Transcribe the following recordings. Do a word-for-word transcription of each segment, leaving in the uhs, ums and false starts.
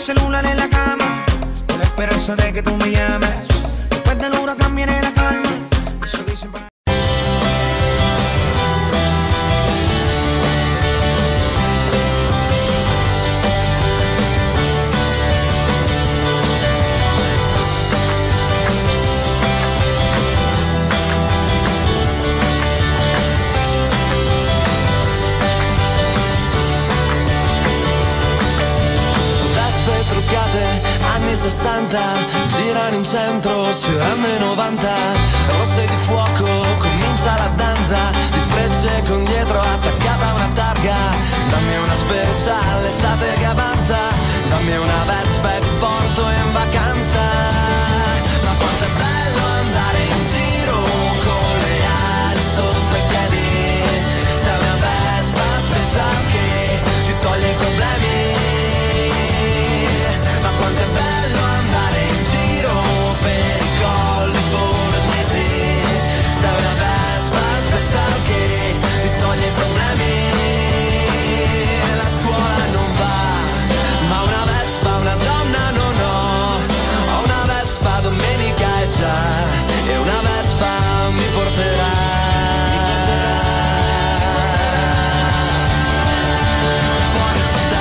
celular en la cama, con la esperanza de que tú me llames. Después del huracán viene la calma. Eso dicen pa' anni sessanta, girano in centro sui M novanta, rosse di fuoco, comincia la danza, di frecce con dietro attaccata una targa, dammi una speciale, l'estate che avanza, dammi una Vespa e ti porto in vacanza, ma quanto è bello andare in giro con le ali sotto i piedi, sei una Vespa speciale che ti toglie i problemi. Quanto è bello andare in giro per i colli bolognesi, sei una Vespa speciale che ti toglie i problemi. La scuola non va, ma una Vespa, una donna non ho. Ho una Vespa, domenica è già, e una Vespa mi porterà. Fuori città.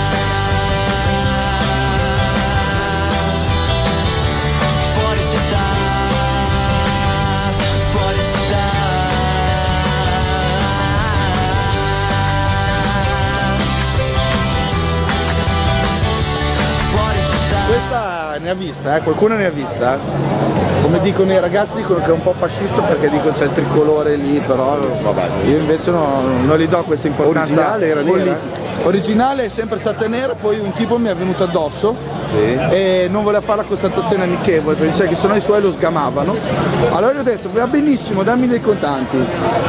Questa ne ha vista, eh? Qualcuno ne ha vista? Come dicono i ragazzi, dicono che è un po' fascista perché dicono c'è il tricolore lì, però vabbè, io invece no, non gli do questa importanza. Originale era nera? Originale è sempre stata nera, poi un tipo mi è venuto addosso, sì, e non voleva fare la constatazione amichevole perché diceva che sennò i suoi lo sgamavano. Allora gli ho detto va benissimo, dammi dei contanti.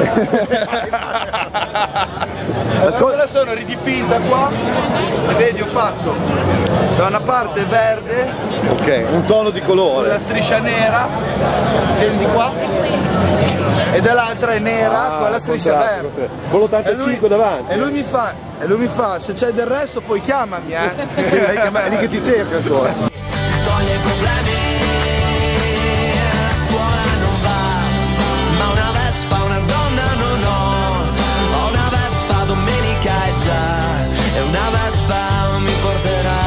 Ascolta, sono ridipinta qua e vedi, ho fatto da una parte verde, ok, un tono di colore, la striscia nera, vieni di qua, e dall'altra è nera, ah, con la striscia verde, con l'ottantacinque davanti. E lui mi fa, e lui mi fa, se c'è del resto poi chiamami, eh. È lì che ti cerca ancora. Toglie i problemi, la scuola non va, ma una Vespa, una donna non ho. Ho una Vespa, domenica è già, e una Vespa mi porterà.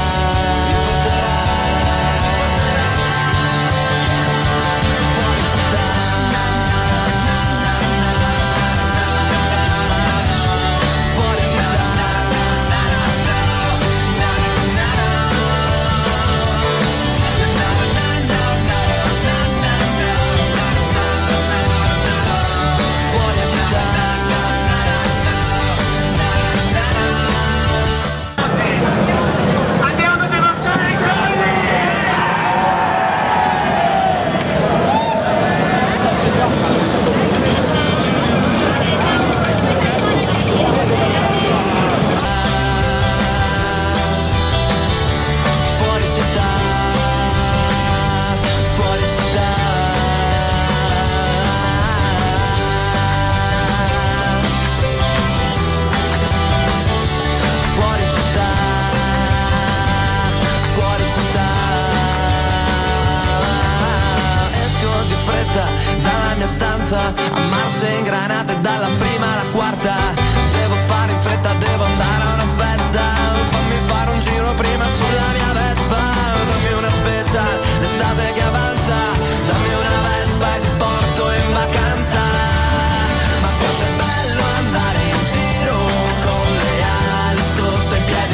Dalla mia stanza a marce ingranate dalla prima alla quarta, devo fare in fretta, devo andare a una festa, fammi fare un giro prima sulla mia Vespa, dammi una special, l'estate che avanza, dammi una Vespa e ti porto in vacanza, ma quanto è bello andare in giro con le ali sotto i piedi.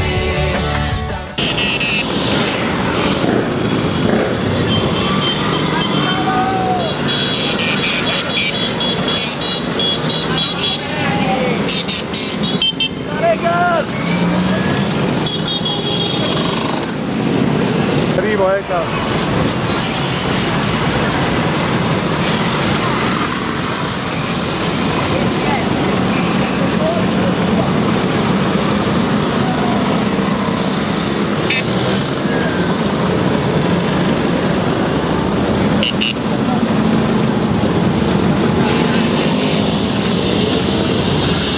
Arrivo, eh, cazzo.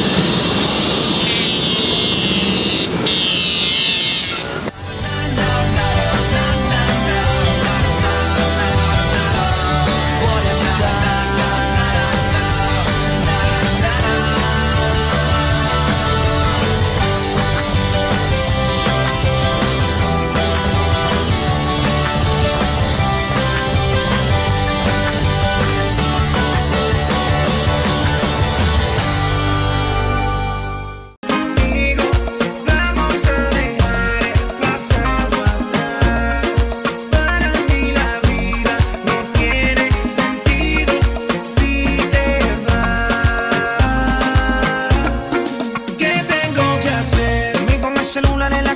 No, no.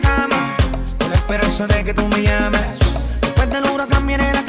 cama, con la esperanza de que tú me llames. Después del huracán viene la